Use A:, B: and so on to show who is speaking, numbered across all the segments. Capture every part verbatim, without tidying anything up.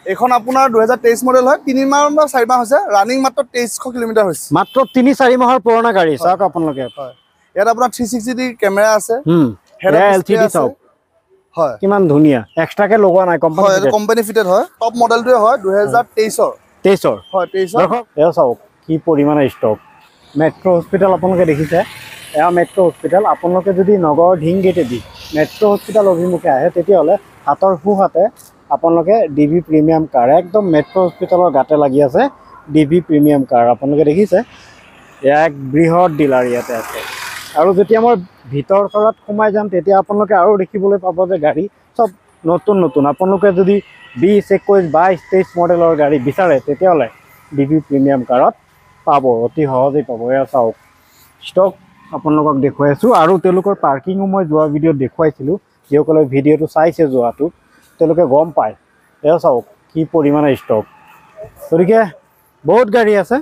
A: এখন আপোনাৰ দুহেজাৰ তেইছ মডেল হয়, তিনি মাহ বা চাৰি মাহ হৈছে, ৰানিং মাত্ৰ তেইছশ কিলোমিটাৰ হৈছে।
B: মাত্ৰ তিনি চাৰি মাহৰ পুৰণা গাড়ী চাওক আপোনালোকে।
A: হয়, ইয়াত আপোনাৰ থ্ৰী ছিক্সটি ডিগ্ৰী কেমেৰা আছে।
B: হুম, এলচিডি চাওক। হয়, কিমান ধুনীয়া, এক্সট্ৰাকে লগোৱা নাই, কোম্পানী
A: হয়, এইটো কোম্পানী ফিটেড হয়। টপ মডেলটোৱে হয় দুহেজাৰ তেইছৰ।
B: তেইছৰ
A: হয়, তেইছৰ।
B: দেখক এয়া চাওক কি পৰিমাণৰ ষ্টক। মেট্ৰ' হস্পিটেল আপোনালোকে দেখিছে, এয়া মেট্ৰ' হস্পিটেল। আপোনালোকে যদি নগৰৰ ঢিং গেটেদি মেট্ৰ' হস্পিটেল অভিমুখে আহে তেতিয়াহ'লে হাতৰ সোঁহাতে আপোনালোকে ডি ভি প্ৰিমিয়াম কাৰ, একদম মেট্ৰ' হস্পিটেলৰ গাতে লাগি আছে ডি ভি প্ৰিমিয়াম কাৰ। আপোনালোকে দেখিছে এয়া এক বৃহৎ ডিলাৰ ইয়াতে আছে। আৰু যেতিয়া মই ভিতৰ তলত সোমাই যাম তেতিয়া আপোনালোকে আৰু দেখিবলৈ পাব যে গাড়ী চব নতুন নতুন। আপোনালোকে যদি বিছ একৈছ বাইছ তেইছ মডেলৰ গাড়ী বিচাৰে তেতিয়াহ'লে ডি ভি প্ৰিমিয়াম কাৰত পাব, অতি সহজেই পাব। এয়া চাওক ষ্টক আপোনালোকক দেখুৱাই আছোঁ। আৰু তেওঁলোকৰ পাৰ্কিঙো মই যোৱা ভিডিঅ'ত দেখুৱাইছিলোঁ। যিসকলে ভিডিঅ'টো চাইছে যোৱাটো তেওঁলোকে গম পায়। এয়া চাওক কি পৰিমাণৰ ষ্টক। গতিকে বহুত গাড়ী আছে,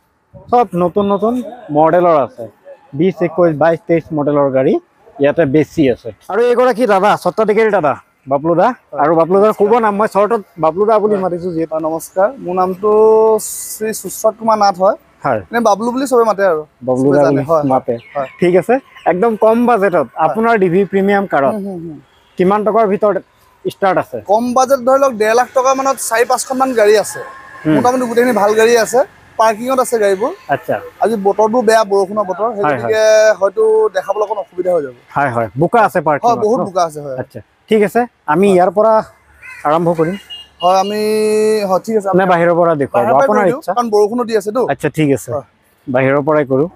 B: সব নতুন নতুন মডেলৰ আছে। বিছ একৈছ বাইছ তেইছ মডেলৰ গাড়ী ইয়াতে বেছি আছে। আৰু এইগৰাকী দাদা স্বত্বাধিকাৰী দাদা বাবলু দা। আৰু বাবলু দাৰ ক'ব নাম, মই চৰ্টত বাবলু দা বুলি মাতিছোঁ যিহেতু।
A: নমস্কাৰ, মোৰ নামটো শ্ৰী সুশ্ৰত কুমাৰ নাথ হয়। হয়, এনে বাবলু বুলি চবে মাতে আৰু
B: বাবলু দা বুলি মাতে। ঠিক আছে, একদম কম বাজেটত আপোনাৰ ডি ভি প্ৰিমিয়াম কাৰত কিমান টকাৰ ভিতৰত ষ্টাৰ্ট আছে?
A: কম বাজেট ধৰি লওক ডেৰ লাখ টকা মানত চাৰি পাঁচখনমান গাড়ী আছে। মোটামুটি গোটেইখিনি ভাল গাড়ী আছে, পাৰ্কিঙত আছে গাড়ীবোৰ। আচ্ছা, আজি বতৰটো বেয়া, বৰষুণৰ বতৰ, সেইগতিকে হয়তো দেখাবলৈ অকণ অসুবিধা হৈ যাব। হয় হয়, বোকা আছে পাৰ্কিং, হয় বহুত বোকা আছে। হয়, আচ্ছা
B: ঠিক আছে, আমি ইয়াৰ পৰা আৰম্ভ কৰিম।
A: হয়, আমি হয় ঠিক আছে,
B: নে বাহিৰৰ পৰা দেখুৱাব আপোনাৰ ইচ্ছা,
A: কাৰণ বৰষুণো দি আছে তো।
B: আচ্ছা ঠিক আছে, বাহিৰৰ পৰাই কৰোঁ।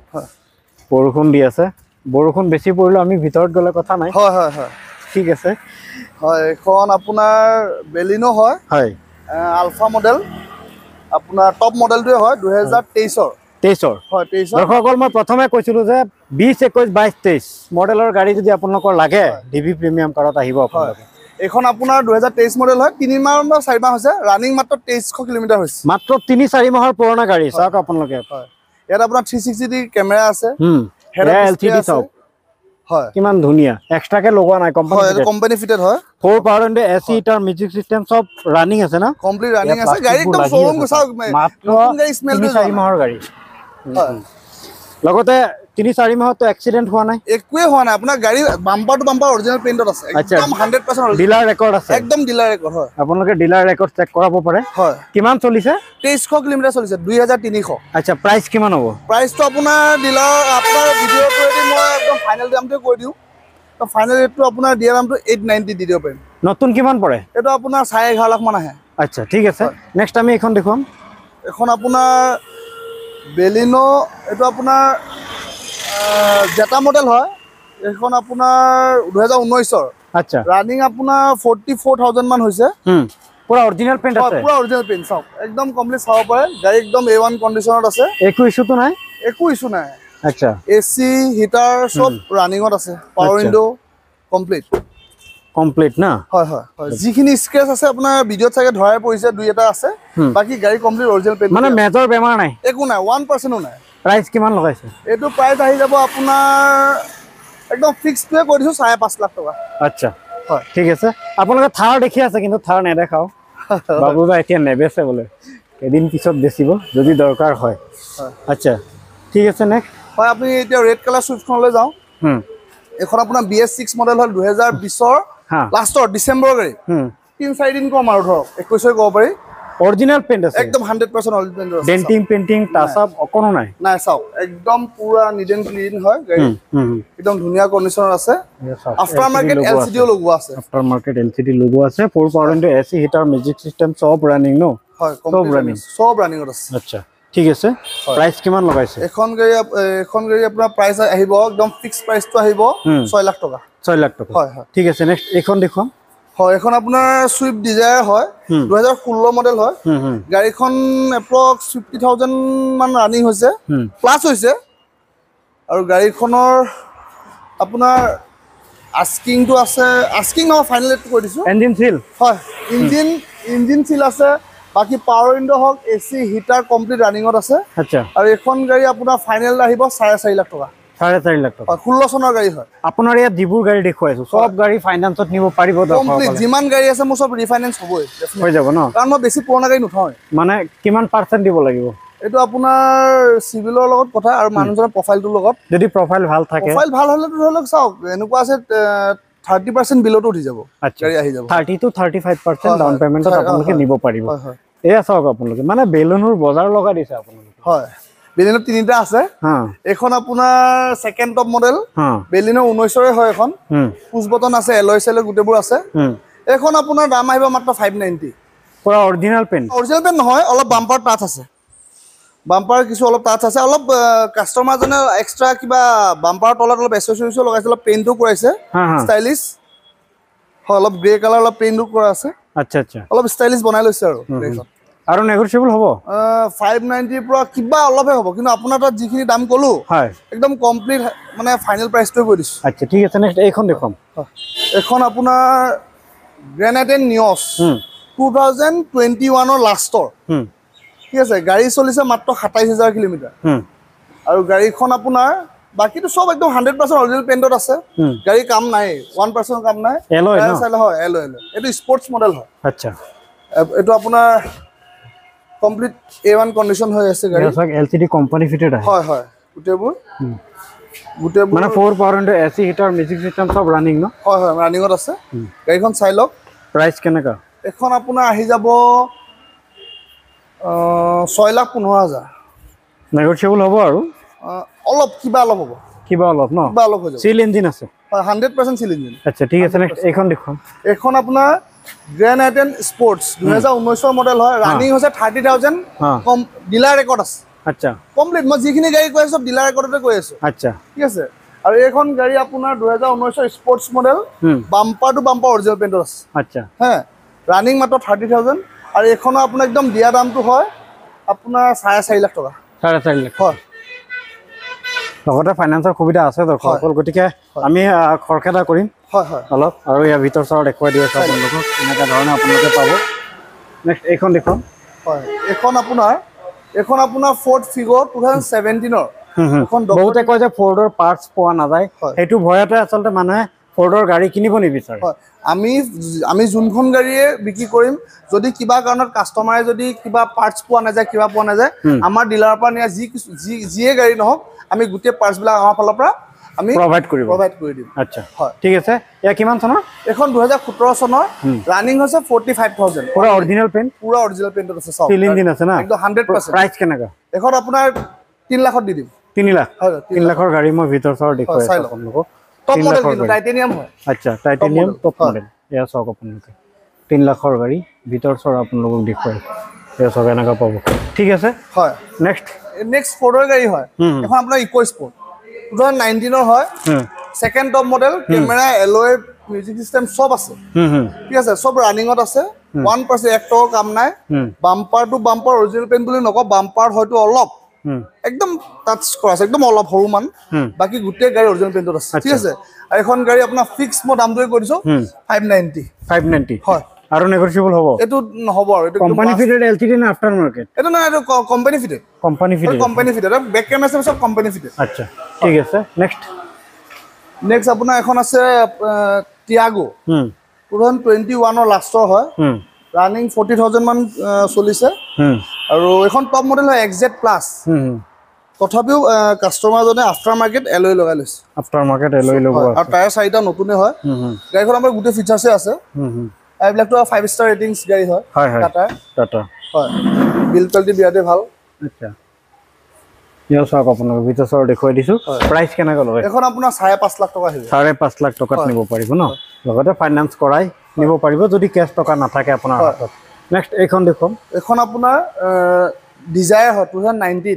B: বৰষুণ দি আছে, বৰষুণ বেছি পৰিলে আমি ভিতৰত গ'লে কথা নাই।
A: হয় হয় হয়,
B: ঠিক আছে।
A: হয়, এখন আপোনাৰ বেলিনো হয়। হয়, আলফা মডেল, আপোনাৰ টপ মডেলটোৱে হয় দুহেজাৰ তেইছৰ। তেইছৰ হয়, তেইছৰ।
B: দৰ্শকসকল মই প্ৰথমে কৈছিলোঁ যে বিছ একৈছ বাইছ তেইছ মডেলৰ গাড়ী যদি আপোনালোকৰ লাগে ডি ভি প্ৰিমিয়াম কাৰত আহিব আপোনালোকে।
A: এইখন আপোনাৰ দুহেজাৰ তেইছ মডেল হয়, তিনি মাহ বা চাৰি মাহ হৈছে, ৰানিং মাত্ৰ তেইছশ কিলোমিটাৰ হৈছে।
B: মাত্ৰ তিনি চাৰি মাহৰ পুৰণা গাড়ী চাওক আপোনালোকে।
A: হয়, ইয়াত আপোনাৰ থ্ৰী ছিক্সটি ডিগ্ৰী কেমেৰা আছে।
B: এলচিডি চাওক
A: হয়,
B: কিমান ধুনীয়া, এক্সট্ৰাকে লগোৱা নাই, কোম্পানী
A: কোম্পানী ফিটেড হয়।
B: Four power window, AC heater, music system চব ৰানিং আছে না?
A: কমপ্লিট ৰানিং আছে, গাড়ী একদম শোৰুম চাওক,
B: মাত্ৰ তিনি চাৰি মাহৰ গাড়ী। লগতে তিনি চাৰি মাহতো এক্সিডেণ্ট হোৱা নাই,
A: একোৱে হোৱা নাই। আপোনাৰ গাড়ী বাম্পাৰ টু বাম্পাৰ অৰিজিনেল পেইণ্টত আছে, একদম হাণ্ড্ৰেড পাৰ্চেণ্ট
B: ডিলাৰ ৰেকৰ্ড আছে,
A: একদম ডিলাৰ ৰেকৰ্ড। হয়,
B: আপোনালোকে ডিলাৰ ৰেকৰ্ড চেক কৰাব পাৰে। হয়, কিমান চলিছে?
A: তেইছশ কিলোমিটাৰ চলিছে, দুই হাজাৰ তিনিশ।
B: আচ্ছা, প্ৰাইচ কিমান হ'ব?
A: প্ৰাইচটো আপোনাৰ ডিলাৰ আপোনাৰ ভিডিঅ'টোৱেদি মই একদম ফাইনেল দামটোৱে কৈ দিওঁ। তো ফাইনেল ৰেটটো আপোনাৰ দিয়া দামটো এইট নাইণ্টি দি দিব পাৰিম।
B: নতুন কিমান পৰে?
A: এইটো আপোনাৰ চাৰে এঘাৰ লাখ মান আহে।
B: আচ্ছা ঠিক আছে, নেক্সট আমি এইখন দেখুৱাম।
A: এখন আপোনাৰ বেলিনো, এইটো আপোনাৰ জেটা মডেল হয়। এইখন আপোনাৰ দুহেজাৰ ঊনৈছৰ। আচ্ছা, ৰানিং আপোনাৰ ফৰ্টি ফ'ৰ থাউজেণ্ড মান হৈছে।
B: পুৰা অৰিজিনেল পেইণ্ট আছে,
A: পুৰা অৰিজিনেল পেইণ্ট চাওক, একদম কমপ্লিট চাব পাৰে। গাড়ী একদম এ ওৱান কণ্ডিশ্যনত আছে,
B: একো ইছ্যুটো নাই,
A: একো ইছ্যু নাই।
B: আচ্ছা,
A: এ চি হিটাৰ চব ৰানিঙত আছে, পাৱাৰ উইণ্ডো কমপ্লিট
B: কমপ্লিট না?
A: হয় হয় হয়, যিখিনি স্ক্ৰেচ আছে আপোনাৰ ভিডিঅ'ত চাগে ধৰাই পৰিছে, দুই এটা আছে, বাকী গাড়ী কমপ্লিট অৰিজিনেল পেইণ্ট,
B: মানে মেজৰ বেমাৰ নাই,
A: একো নাই, ওৱান পাৰ্চেণ্টো নাই।
B: প্ৰাইচ কিমান লগাইছে? এইটো
A: প্ৰাইচ আহি যাব আপোনাৰ একদম ফিক্সটোৱে কৈ দিছোঁ, চাৰে পাঁচ লাখ টকা।
B: আচ্ছা হয়, ঠিক আছে। আপোনালোকে থাৰ দেখি আছে, কিন্তু থাৰ নেদেখাও। বাবু দা এতিয়া নেবেচে বোলে, এদিন পিছত বেচিব যদি দৰকাৰ হয়। আচ্ছা ঠিক আছে, নেক্সট
A: হয়, আপুনি এতিয়া ৰেড কালাৰ চুইফ্টখনলৈ যাওঁ। এখন আপোনাৰ বি এছ ছিক্স মডেল হ'ল, দুহেজাৰ বিছৰ লাষ্টৰ ডিচেম্বৰৰ গাড়ী। তিনি চাৰিদিন কম আৰু ধৰক একৈছৰ ক'ব পাৰি। অৰিজিনেল পেইণ্ট আছে, একদম হাণ্ড্ৰেড পাৰ্চেণ্ট অৰিজিনেল পেইণ্ট আছে, ডেন্টিং পেইণ্টিং টাচ আপ অকণো নাই, নাই চাওক, একদম পুৰা নিট এণ্ড ক্লিন হয় গাড়ী, একদম ধুনীয়া কণ্ডিশ্যনত আছে। After market L C D লগোৱা আছে, after market L C D লগোৱা আছে, four power window, A C heater, music system চব ৰানিং ন? হয়, চব ৰানিং, চব ৰানিঙত আছে। আচ্ছা ঠিক আছে, প্ৰাইচ কিমান লগাইছে? এখন গাড়ী এখন গাড়ী আপোনাৰ প্ৰাইচ আহিব, একদম ফিক্স প্ৰাইচটো আহিব ছয় লাখ টকা। ছয় লাখ টকা, হয় হয়, ঠিক আছে। নেক্সট এইখন দেখুৱাম। হয়, এখন আপোনাৰ চুইফ্ট ডিজায়াৰ হয়, দুহেজাৰ ষোল্ল মডেল হয়। গাড়ীখন এপ্ৰক্স ফিফটি থাউজেণ্ড মান ৰানিং হৈছে, প্লাছ হৈছে। আৰু গাড়ীখনৰ আপোনাৰ আস্কিংটো আছে, আস্কিং নহয়, ফাইনেল ৰেটটো কৈ দিছোঁ। ইঞ্জিন চিল, হয়, ইঞ্জিন ইঞ্জিন চিল আছে, বাকী পাৱাৰ উইণ্ডো হওক, এ চি হিটাৰ কমপ্লিট ৰানিঙত আছে। আচ্ছা, আৰু এইখন গাড়ী আপোনাৰ ফাইনেল আহিব চাৰে চাৰি লাখ টকা।
B: চাৰে চাৰি লাখ টকা
A: ষোল্ল চনৰ গাড়ী হয়
B: আপোনাৰ ইয়াত যিবোৰ গাড়ী দেখুৱাইছো সব গাড়ী ফাইনান্সত নিব পাৰিব
A: কমপ্লিট যিমান গাড়ী আছে মোৰ সব ৰিফাইনেন্স হ'বই
B: হৈ যাব ন
A: কাৰণ মই বেছি পুৰণা গাড়ী নথওঁ
B: মানে কিমান পাৰ্চেন্ট দিব লাগিব
A: এইটো আপোনাৰ সিভিলৰ লগত কথা আৰু মানুহজনৰ প্ৰফাইলটোৰ লগত
B: যদি প্ৰফাইল ভাল থাকে
A: প্ৰফাইল ভাল হ'লে তো ধৰক চাওক এনেকুৱা আছে থাৰ্টি পাৰ্চেণ্ট বিলতো উঠি যাব গাড়ী আহি যাব
B: thirty two thirty five percent down পেমেণ্টত আপোনালোকে নিব পাৰিব এয়া চাওক আপোনালোকে মানে বেলুনৰ বজাৰ লগাই দিছে আপোনালোকে
A: হয় বেলিনৰ তিনিটা আছে এখন আপোনাৰ সেকেন্ড টপ মডেল বেলিনৰ ঊনৈশৰে হয় এখন পুশ বটন আছে এলয় সেল গুটেবোৰ আছে এখন আপোনাৰ দাম আহিব মাত্ৰ ফাইভ নাইণ্টি
B: পুৰা অৰিজিনাল পেন
A: অৰিজিনাল পেন নহয় অলপ বাম্পাৰ টাচ আছে বাম্পাৰ কিছু অলপ টাচ আছে অলপ কাস্টমাৰ জনে এক্সট্ৰা কিবা বাম্পাৰ তলত অলপ এসেসৰিজ লগাইছে অলপ পেইণ্টও কৰাইছে ষ্টাইলিশ হয় অলপ গ্ৰে কালাৰ অলপ পেইণ্টও কৰা আছে
B: আচ্ছা আচ্ছা
A: অলপ ষ্টাইলিশ বনাই লৈছে আৰু এইখন
B: আৰু নেগোচিয়েবল হ'ব
A: ফাইভ নাইণ্টি পৰা কিবা অলপহে হ'ব কিন্তু আপোনাৰ তাত যিখিনি দাম ক'লো
B: হয়
A: একদম কমপ্লিট মানে ফাইনেল প্ৰাইচটোৱে কৈ দিছোঁ
B: আচ্ছা ঠিক আছে নেক্সট এইখন দেখুৱাম
A: এখন আপোনাৰ গ্ৰেনাইটেন নিয়ছ টু থাউজেণ্ড টুৱেণ্টি ওৱানৰ লাষ্টৰ ঠিক আছে গাড়ী চলিছে মাত্ৰ সাতাইছ হাজাৰ কিলোমিটাৰ আৰু গাড়ীখন আপোনাৰ বাকীটো সব একদম হাণ্ড্ৰেড পাৰ্চেণ্ট অৰিজিনেল পেইণ্টত আছে গাড়ী কাম নাই ওৱান পাৰ্চেণ্ট কাম নাই
B: এলয় ন
A: হয় এলয় এলয় এইটো স্পৰ্টছ মডেল হয়
B: আচ্ছা
A: এইটো আপোনাৰ কমপ্লিট এ ওৱান কন্ডিশন হৈ আছে গাড়ী
B: সব এলসিডি কোম্পানী ফিটেড আছে
A: হয় হয় গুটেবোৰ গুটেবোৰ
B: মানে four power into AC heater music system সব ৰানিং ন
A: হয় হয় ৰানিংত আছে গাড়ীখন চাই লওক
B: প্ৰাইস কেনেকা
A: এখন আপোনাৰ আহি যাব ছয় লাখ পোন্ধৰ হাজাৰ
B: নেগোচিয়েবল হ'ব আৰু
A: অলপ কিবা অলপ হ'ব
B: কিবা অলপ ন
A: কিবা অলপ হৈ যাব
B: সিল ইঞ্জিন আছে
A: হয় হাণ্ড্ৰেড পাৰ্চেণ্ট সিল ইঞ্জিন
B: আচ্ছা ঠিক আছে নেক্সট এইখন দেখুৱাম
A: এখন আপোনাৰ গ্ৰেনাইটেন স্পৰ্টছ দুহেজাৰ ঊনৈছৰ মডেল হয় ৰানিং হৈছে থাৰ্টি থাউজেণ্ড কম ডিলাৰ ৰেকৰ্ড আছে
B: আচ্ছা
A: কমপ্লিট মই যিখিনি গাড়ী কৈ আছোঁ ডিলাৰ ৰেকৰ্ডতে কৈ আছোঁ
B: আচ্ছা
A: ঠিক আছে আৰু এইখন গাড়ী আপোনাৰ দুহেজাৰ ঊনৈছৰ sports model bumper to bumper original পেইণ্টত আছে
B: আচ্ছা
A: হে ৰানিং মাত্ৰ থাৰ্টি থাউজেণ্ড আৰু এইখনৰ আপোনাৰ একদম দিয়া দামটো হয় আপোনাৰ চাৰে চাৰি লাখ টকা
B: চাৰে চাৰি লাখ
A: হয়
B: লগতে ফাইনেন্সৰ সুবিধা আছে দৰ্শকসকল গতিকে আমি খৰখেদা কৰিম
A: হয় হয়
B: অলপ আৰু ইয়াৰ ভিতৰ চাৰ দেখুৱাই দি আছোঁ আপোনালোকক এনেকুৱা ধৰণে আপোনালোকে পাব নেক্সট এইখন দেখুৱাম
A: হয় এইখন আপোনাৰ এইখন আপোনাৰ ফ'ৰ্ড ফিগৰ টু থাউজেণ্ড ছেভেণ্টিনৰ এখন
B: বহুতে কয় যে ফ'ৰ্ডৰ পাৰ্টছ পোৱা নাযায় সেইটো ভয়তে আচলতে মানুহে ফ'ৰ্ডৰ গাড়ী কিনিব নিবিচাৰে
A: হয় আমি আমি যোনখন গাড়ীয়ে বিক্ৰী কৰিম যদি কিবা কাৰণত কাষ্টমাৰে যদি কিবা পাৰ্টছ পোৱা নাযায় কিবা পোৱা নাযায় আমাৰ ডিলাৰৰ পৰা নিয়া যি যি যিয়ে গাড়ী নহওক আমি গোটেই পাৰ্টছবিলাক আমাৰ ফালৰ পৰা আমি
B: প্ৰভাইড কৰিব
A: প্ৰভাইড কৰি দিম
B: আচ্ছা হয় ঠিক আছে এয়া কিমান চনৰ
A: এখন দুহেজাৰ সোতৰ চনৰ ৰানিং হৈছে ফৰ্টি ফাইভ থাউজেণ্ড
B: পুৰা অৰিজিনেল পেইণ্ট
A: পুৰা অৰিজিনেল পেইণ্টত আছে চব
B: সিল ইঞ্জিন আছে না
A: একদম হাণ্ড্ৰেড পাৰ্চেণ্ট
B: প্ৰাইচ কেনেকা
A: এখন আপোনাৰ তিনি লাখত দি দিম
B: তিনি লাখ
A: হয়
B: তিনি লাখৰ গাড়ী মই ভিতৰ চাৰ দেখুৱাই আছোঁ আপোনালোকক
A: টপ মডেল কিন্তু টাইটেনিয়াম হয়
B: আচ্ছা টাইটেনিয়াম টপ মডেল এয়া চাওক আপোনালোকে তিনি লাখৰ গাড়ী ভিতৰ চাৰ আপোনালোকক দেখুৱাই এয়া চাওক এনেকুৱা পাব ঠিক আছে
A: হয়
B: নেক্সট
A: নেক্সট ফ'ৰ্ডৰ গাড়ী হয় এখন আপোনাৰ ইক' স্পৰ্ট টু থাউজেণ্ড নাইনটিনৰ হয় second top model camera alloy music system চব আছে ঠিক আছে চব ৰানিঙত আছে ওৱান পাৰ্চেণ্ট এক টকা কাম নাই bumper to bumper original paint বুলি নকওঁ বাম্পাৰ হয়তো অলপ একদম টাচ কৰা আছে একদম অলপ সৰু মান বাকী গোটেই গাড়ী অৰিজিনেল পেইণ্টত আছে ঠিক আছে আৰু এখন গাড়ী আপোনাৰ ফিক্স মই দামটোৱে কৈ দিছোঁ ফাইভ নাইণ্টি
B: ফাইভ নাইণ্টি
A: হয়
B: আৰু নেগোচিয়েবল হ'ব
A: এইটো নহ'ব আৰু এইটো
B: কোম্পানী ফিটেড এলটিডি না আফটাৰ মাৰ্কেট
A: এইটো নহয় এইটো company fitted
B: company fitted
A: company fitted back camera চব কোম্পানী ফিটেড
B: আচ্ছা ঠিক আছে নেক্সট
A: নেক্সট আপোনাৰ এখন আছে টিয়াগো টু থাউজেণ্ড টুৱেণ্টি ওৱানৰ লাষ্টৰ হয় ৰানিং ফৰ্টি থাউজেণ্ড মান চলিছে আৰু এখন টপ মডেল হয় এক্সজেড প্লাছ তথাপিও কাষ্টমাৰজনে আফটাৰ মাৰ্কেট এলয় লগাই লৈছে
B: আফটাৰ মাৰ্কেট এলয় লগোৱা
A: আৰু টায়াৰ চাৰিটা নতুনে হয় গাড়ীখন আমাৰ গোটেই ফিচাৰ্ছে আছে এইবিলাকতো ফাইভ ষ্টাৰ ৰেটিংছ গাড়ী হয় টাটা
B: টাটা
A: হয় বিল কোৱালিটি বিৰাটে ভাল
B: আচ্ছা ইয়াৰ চাওক আপোনালোক ভিতৰ চাৰ দেখুৱাই দিছোঁ প্ৰাইচ কেনেকৈ লগাই
A: এখন আপোনাৰ চাৰে পাঁচ লাখ টকা আহিব
B: চাৰে পাঁচ লাখ টকাত নিব পাৰিব ন লগতে ফাইনেন্স কৰাই নিব পাৰিব যদি কেছ টকা নাথাকে আপোনাৰ হাতত নেক্সট এইখন দেখুৱাম
A: এখন আপোনাৰ ডিজায়াৰ হয় টু থাউজেণ্ড নাইনটিন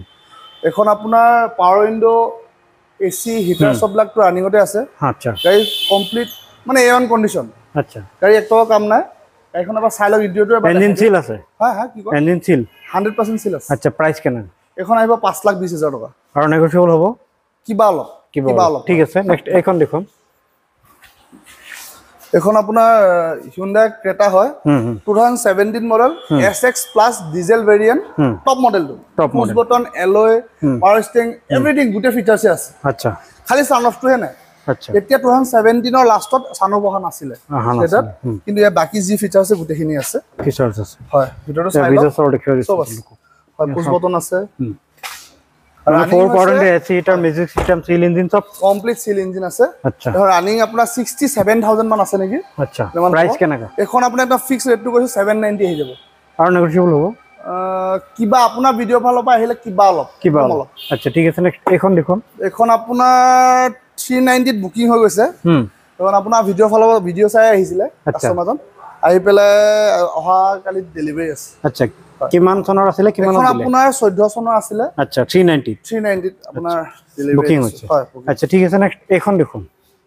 A: এখন আপোনাৰ power window A C heater চববিলাকতো ৰানিঙতে আছে
B: আচ্ছা
A: গাড়ী কমপ্লিট মানে এ ওৱান কণ্ডিশ্যন
B: আচ্ছা
A: গাড়ী এক টকা কাম নাই গাড়ীখন এবাৰ চাই লওক ভিডিঅ'টো
B: ইঞ্জিন চিল আছে
A: হয় হয় কি কয়
B: engine seal
A: hundred percent seal আছে
B: আচ্ছা প্ৰাইচ কেনে
A: এখন আহিব পাঁচ লাখ বিছ হাজাৰ টকা
B: আৰু নেগোচিয়েবল হ'ব
A: কিবা অলপ
B: কিবা অলপ ঠিক আছে নেক্সট এইখন দেখুৱাম
A: এখন আপোনাৰ Hyundai Creta হয় twenty seventeen model S X Plus diesel variant top মডেলটো push button alloy power steering everything গুটে ফিচাৰ্ছ আছে
B: আচ্ছা
A: খালি সানঅফটো হে নাই আচ্ছা এতিয়া twenty seventeen ৰ লাষ্টত সানঅফ অহা নাছিলে সেটা কিন্তু ইয়া বাকি জি ফিচাৰ্ছ আছে গুটেখিনি আছে
B: ফিচাৰ্ছ আছে
A: হয় ভিতৰটো চাই লওক ভিতৰটো দেখাই দিছো হয় পুশ বটন আছে
B: four point eight A C heater music system seal engine সব
A: কমপ্লিট সিল ইঞ্জিন আছে
B: আচ্ছা
A: ৰানিং আপোনাৰ sixty-seven thousand মান আছে নেকি
B: আচ্ছা প্ৰাইস কেনেকা
A: এখন আপোনাৰ এটা ফিক্স ৰেটটো কৈছো seven ninety আহি যাব
B: আৰু নেগোশিয়েবল হ'ব
A: কিবা আপোনাৰ ভিডিও ফালৰ পৰা আহিলে কিবা অলপ
B: কিবা অলপ আচ্ছা ঠিক আছে নেক্সট এখন দেখুন
A: এখন আপোনাৰ three ninety ত বুকিং হৈ গৈছে হুম এখন আপোনাৰ ভিডিও ফালৰ ভিডিও চাই আহিছিলে কাস্টমাৰজন আহি পেলে অহা কালি ডেলিভাৰি আছে
B: আচ্ছা কিমান চনৰ আছিল কিমান
A: দিলে এখন আপোনাৰ চৈধ্য চনৰ আছিল
B: আচ্ছা three ninety
A: three ninety আপোনাৰ ডেলিভাৰি
B: বুকিং হৈছে হয় আচ্ছা ঠিক আছে নেক্সট এখন দেখুন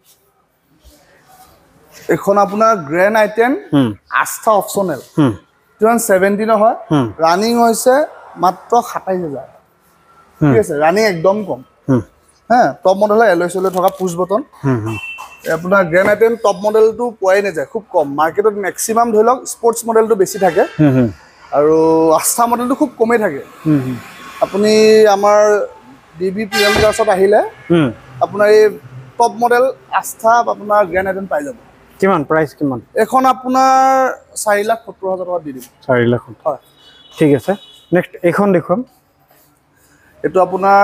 B: এখন আপোনাৰ গ্ৰেন্ড আইটেম হুম আস্থা অপচনেল হুম twenty seventeen হয় রানিং হৈছে মাত্ৰ twenty-seven thousand ঠিক আছে রানিং একদম কম হ্যাঁ টপ মডেল এলয় চলে থকা পুশ বটন আপোনাৰ গ্ৰেন্ড আইটেম টপ মডেলটো পোৱাই না যায় খুব কম মাৰ্কেটত ম্যাক্সিমাম ধৰি লওক স্পোর্টস মডেলটো বেছি থাকে আৰু আস্থা মডেলটো খুব কমে থাকে আপুনি আমাৰ ডিবি প্ৰিমিয়াম ক্লাছত আহিলে আপোনাৰ এই টপ মডেল আস্থা আপোনাৰ গ্ৰেন্ড আইটেম পাই যাব কিমান প্ৰাইস কিমান এখন আপোনাৰ four lakh seventy thousand টকা দি দিম four lakh হয় ঠিক আছে নেক্সট এখন দেখুন
A: এটো আপোনাৰ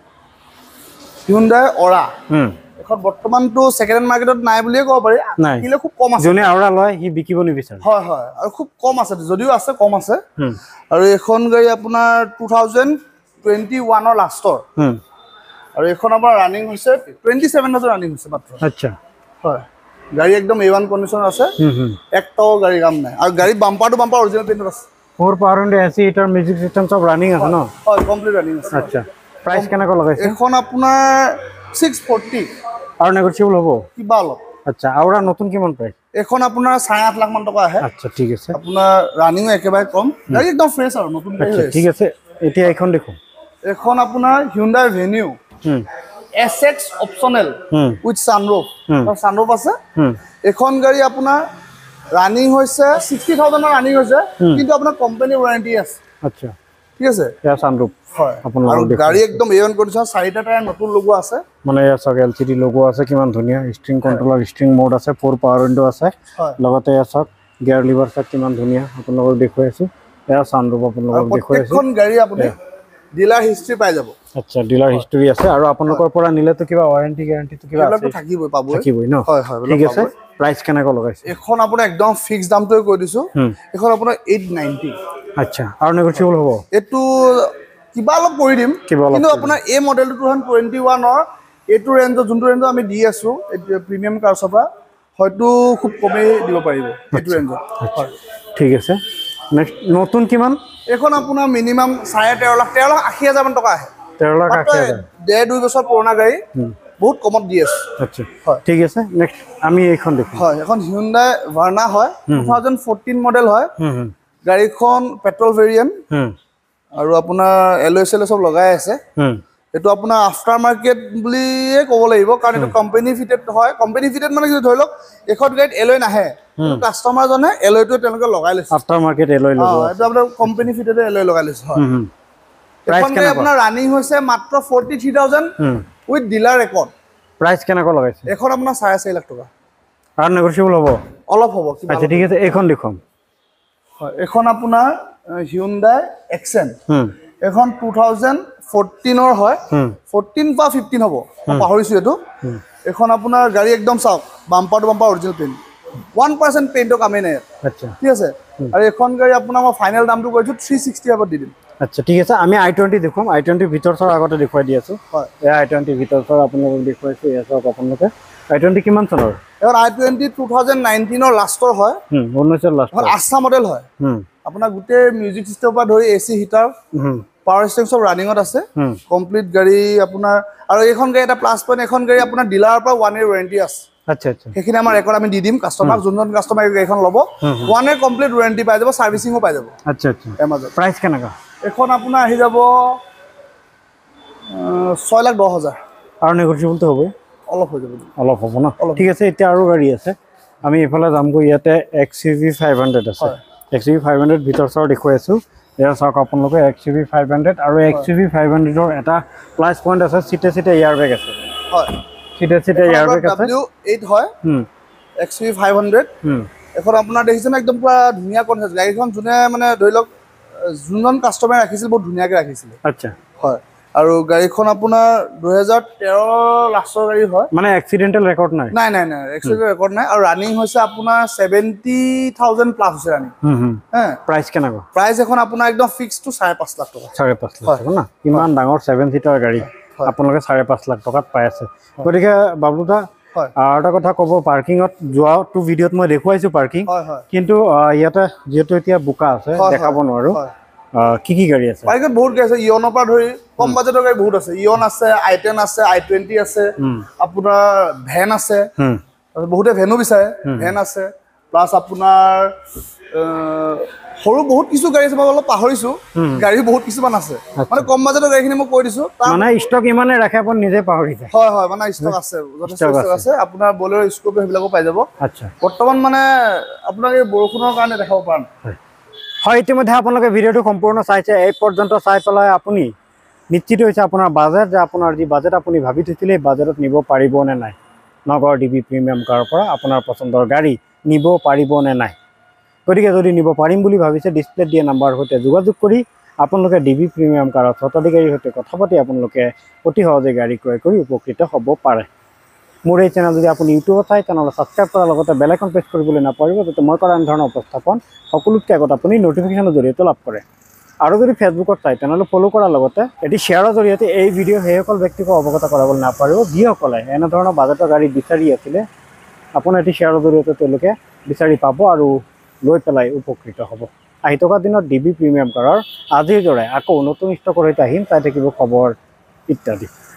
A: Hyundai Aura হুম এখন বৰ্তমান তো সেকেন্ড হ্যান্ড মাৰ্কেটত নাই বুলিয়ে ক'ব পাৰি কিলে খুব কম আছে
B: জনে Aura লয় হি বিকিব নিবিচাৰে
A: হয় হয় আৰু খুব কম আছে যদিও আছে কম আছে হুম আৰু এখন গাড়ী আপোনাৰ twenty twenty-one ৰ লাষ্টৰ হুম আৰু এখন আমাৰ ৰানিং হৈছে twenty-seven thousand ৰানিং হৈছে মাত্ৰ
B: আচ্ছা
A: হয় গাড়ি একদম A one কন্ডিশন আছে হুম হুম একটাও গাড়ি কাম নাই আৰু গাড়ি bumper to bumper original paint আছে
B: four point eight A C heater music system সব ৰানিং আছে ন
A: হয় কমপ্লিট ৰানিং আছে
B: আচ্ছা প্ৰাইস কেনেকৈ লগাইছে
A: এখন আপোনাৰ six forty
B: আৰু নেগোশিয়েবল হ'ব
A: কিবা অলপ
B: আচ্ছা আউৰা নতুন কিমান প্ৰাইস
A: এখন আপোনাৰ eight point five লাখ মান টকা আহে
B: আচ্ছা ঠিক আছে
A: আপোনাৰ ৰানিং একেবাৰে কম গাড়ি একদম ফ্ৰেছ আৰু নতুন গাড়ি
B: আচ্ছা ঠিক আছে এতিয়া এখন দেখো
A: এখন আপোনাৰ Hyundai Venue hmm S X optional with sunroof আৰু sunroof আছে এখন গাড়ী আপোনাৰ রানিং হৈছে sixty thousand ৰ ৰানিং হৈছে কিন্তু আপোনাৰ কোম্পানী ওয়াৰেন্টি আছে
B: আচ্ছা
A: ঠিক আছে
B: ইয়া সানরূপ
A: হয় আৰু গাড়ী একদম A one কন্ডিশন চাৰিটা টায়াৰ নতুন লগোৱা আছে
B: মানে ইয়া সক L C D লগোৱা আছে কিমান ধুনিয়া স্ট্ৰিং কন্ট্ৰোলাৰ স্ট্ৰিং মোড আছে four পাৱাৰ উইন্ডো আছে লগতে ইয়া সক গিয়াৰ লিভাৰ সক কিমান ধুনিয়া আপোনালোকক দেখুৱাই আছো ইয়া সানরূপ আপোনালোকক দেখুৱাই আছো
A: এখন গাড়ী আপুনি ডিলাৰ হিষ্ট্ৰি পাই যাব
B: আচ্ছা ডিলাৰ হিষ্ট্ৰি আছে আৰু আপোনালোকৰ পৰা নিলে তো কিবা ওয়াৰেন্টি গ্যাৰান্টি তো কিবা আছে
A: থাকিবই পাবই
B: থাকিবই ন
A: হয় হয়
B: ঠিক আছে প্ৰাইস কেনেকৈ লগাইছে
A: এখন আপোনাৰ একদম ফিক্স দামটোই কৈ দিছো এখন আপোনাৰ eight ninety
B: আচ্ছা আৰু নেগোশিয়েবল হ'ব
A: এটো কিবা অলপ কৰি দিম কিন্তু আপোনাৰ এই মডেলটো twenty twenty-one ৰ এটো ৰেঞ্জৰ যোনটো ৰেঞ্জৰ আমি দি আছো প্ৰিমিয়াম কাৰ্ছপা হয়তো খুব কমে দিব পাৰিব এটো ৰেঞ্জৰ হয়
B: ঠিক আছে নেক্সট নতুন কিমান
A: এখন আপোনাৰ minimum thirteen lakh thirteen lakh eighty হাজাৰ মান টকা আহে
B: thirteen লাখ eighty হাজাৰ
A: দেৰ দুই বছৰ পুৰণা গাড়ী বহুত কমত দি আছে
B: আচ্ছা ঠিক আছে নেক্সট আমি এইখন দেখো
A: হয় এখন Hyundai Verna হয় twenty fourteen মডেল হয় গাড়ীখন পেট্ৰল ভেৰিয়েন্ট আৰু আপোনাৰ এলয় সেল সব লগাই আছে এটো আপোনাৰ আফটাৰ মাৰ্কেট বুলিয়ে ক'ব লাগিব কাৰণ এটো কোম্পানী ফিটেড হয় কোম্পানী ফিটেড মানে কি ধৰি লওক এখন গাড়ীত এলয় নাহে কাস্টমাৰ জনে এলয়টো তেওঁলোকে লগাই লৈছে
B: আফটাৰ মাৰ্কেট এলয় লগোৱা
A: এটো আপোনাৰ কোম্পানী ফিটেড এলয় লগাই লৈছে হয়
B: প্ৰাইস
A: কেনে আপোনাৰ ৰানিং হৈছে মাত্ৰ forty-three thousand with dealer record
B: price কেনেকৈ লগাইছে
A: এখন আপোনাৰ four point five লাখ টকা
B: আৰু নেগোশিয়েবল হ'ব
A: অলপ হ'ব কিবা
B: আচ্ছা ঠিক আছে এইখন দেখুন
A: হয় এখন আপোনাৰ Hyundai Accent এখন twenty fourteen ৰ হয় fourteen বা fifteen হ'ব পাহৰিছো এটো এখন আপোনাৰ গাড়ী একদম চাওক bumper to bumper original paint one percent পেইন্টৰ কামে নাই
B: আচ্ছা
A: ঠিক আছে আৰু এখন গাড়ী আপোনাৰ মই ফাইনাল দামটো কৈছো three sixty হাজাৰ দি দিম
B: আচ্ছা ঠিক আছে আমি i twenty দেখুম i twenty ভিতৰৰ আগতে দেখুৱাই দি আছো হয় এই i twenty ভিতৰৰ আপোনালোকক দেখুৱাইছো এসক আপোনালোকে i twenty কিমান চনৰ
A: এবাৰ i twenty twenty nineteen ৰ লাষ্টৰ হয়
B: হুম nineteen ৰ লাষ্ট
A: আস্থা মডেল হয় হুম আপোনাৰ গুটে মিউজিক সিস্টেমৰ পৰা ধৰি এসি হিটাৰ হুম পাৱাৰ ষ্টেং সব ৰানিংত আছে কমপ্লিট গাড়ী আপোনাৰ আৰু এইখন গাড়ী এটা প্লাস পইণ্ট এখন গাড়ী আপোনাৰ ডিলাৰৰ পৰা one year ওয়াৰেন্টি আছে আচ্ছা আচ্ছা সেইখিনি আমাৰ ৰেকৰ্ড আমি দি দিম কাস্টমাৰক যোনজন কাস্টমাৰ গাড়ীখন ল'ব one year কমপ্লিট ওয়াৰেন্টি পাই যাব সাৰ্ভিসিংও পাই যাব আচ্ছা আচ্ছা এমাজন প্ৰাইস কেনেকা এখন আপোনাৰ আহি যাব six lakh ten হাজাৰ আৰু নেগোশিয়েবল তো হ'ব অলপ হৈ যাব অলপ হ'ব না ঠিক আছে এতিয়া আৰু গাড়ী আছে
B: আমি ইফালে যামগৈ ইয়াতে X U V five hundred আছে X U V five hundred ভিতৰ চৰ দেখুৱাই আছোঁ এয়া চাওক আপোনালোকে X U V five hundred আৰু এক্স ইউ ভি ফাইভ হাণ্ড্ৰেডৰ এটা প্লাছ পইণ্ট আছে চিটে চিটে এয়াৰ বেগ আছে
A: হয়
B: চিটে চিটে এয়াৰ বেগ আছে
A: ডব্লিউ এইট হয় X U V five hundred এখন আপোনাৰ দেখিছেনে একদম পুৰা ধুনীয়া কনচেপ্ট গাড়ীখন যোনে মানে ধৰি লওক যোনজন কাষ্টমাৰে ৰাখিছিল বহুত ধুনীয়াকৈ ৰাখিছিলে
B: আচ্ছা
A: হয় আৰু গাড়ীখন আপোনাৰ দুহেজাৰ তেৰ লাষ্টৰ গাড়ী হয়
B: মানে এক্সিডেণ্টেল ৰেকৰ্ড নাই
A: নাই নাই নাই এক্সিডেণ্টেল ৰেকৰ্ড নাই আৰু ৰানিং হৈছে আপোনাৰ ছেভেণ্টি থাউজেণ্ড প্লাছ হৈছে ৰানিং
B: প্ৰাইচ কেনেকুৱা
A: প্ৰাইচ এখন আপোনাৰ একদম ফিক্স টু চাৰে পাঁচ লাখ টকা
B: চাৰে পাঁচ লাখ টকা না ইমান ডাঙৰ ছেভেন চিটাৰ গাড়ী আপোনালোকে চাৰে পাঁচ লাখ টকাত পাই আছে গতিকে বাবুদা আৰু এটা কথা ক'ব পাৰ্কিঙত যোৱাটো ভিডিঅ'ত মই দেখুৱাইছোঁ পাৰ্কিং কিন্তু ইয়াতে যিহেতু এতিয়া বোকা আছে দেখাব নোৱাৰোঁ কি কি গাড়ী আছে
A: বাইকত বহুত গাড়ী আছে ইয়নৰ পৰা ধৰি কম বাজেটৰ গাড়ী বহুত আছে ইয়ন আছে আই টেন আছে আই টুৱেণ্টি আছে আপোনাৰ ভেন আছে বহুতে ভেনো বিচাৰে ভেন আছে প্লাছ আপোনাৰ সৰু বহুত কিছু গাড়ী আছে মই অলপ পাহৰিছোঁ গাড়ী বহুত কিছুমান আছে মানে কম বাজেটৰ গাড়ীখিনি মই কৈ দিছোঁ
B: মানে ষ্টক ইমানে ৰাখে আপুনি নিজে পাহৰি যায়
A: হয় হয় মানে ষ্টক আছে যথেষ্ট ষ্টক আছে আপোনাৰ বলেৰ' স্কৰ্পিঅ' সেইবিলাকো পাই যাব
B: আচ্ছা
A: বৰ্তমান মানে আপোনাক এই বৰষুণৰ কাৰণে দেখাব পৰা নাই
B: হয় ইতিমধ্যে আপোনালোকে ভিডিঅ'টো সম্পূৰ্ণ চাইছে এই পৰ্যন্ত চাই পেলাই আপুনি নিশ্চিত হৈছে আপোনাৰ বাজেট যে আপোনাৰ যি বাজেট আপুনি ভাবি থৈছিলে এই বাজেটত নিব পাৰিব নে নাই নগৰ ডি বি প্ৰিমিয়াম কাৰৰ পৰা আপোনাৰ পচন্দৰ গাড়ী নিব পাৰিব নে নাই গতিকে যদি নিব পাৰিম বুলি ভাবিছে ডিছপ্লেত দিয়া নাম্বাৰৰ সৈতে যোগাযোগ কৰি আপোনালোকে ডি বি প্ৰিমিয়াম কাৰৰ স্বত্বাধিকাৰীৰ সৈতে কথা পাতি আপোনালোকে অতি সহজে গাড়ী ক্ৰয় কৰি উপকৃত হ'ব পাৰে মোৰ এই চেনেল যদি আপুনি ইউটিউবত চাই তেনেহ'লে ছাবস্ক্ৰাইব কৰাৰ লগতে বেল আইকন প্ৰেছ কৰিবলৈ নাপাহৰিব যাতে মই কৰা এনেধৰণৰ উপস্থাপন সকলোতকৈ আগত আপুনি নটিফিকেশ্যনৰ জৰিয়তে লাভ কৰে আৰু যদি ফেচবুকত চাই তেনেহ'লে ফ'ল' কৰাৰ লগতে এটি শ্বেয়াৰৰ জৰিয়তে এই ভিডিঅ' সেইসকল ব্যক্তিক অৱগত কৰাবলৈ নাপাহৰিব যিসকলে এনেধৰণৰ বাজেটৰ গাড়ী বিচাৰি আছিলে আপোনাৰ এটি শ্বেয়াৰৰ জৰিয়তে তেওঁলোকে বিচাৰি পাব আৰু লৈ পেলাই উপকৃত হ'ব আহি থকা দিনত ডি বি প্ৰিমিয়াম কাৰৰ আজিৰ দৰে আকৌ নতুন ষ্টকৰ সৈতে আহিম চাই থাকিব খবৰ ইত্যাদি।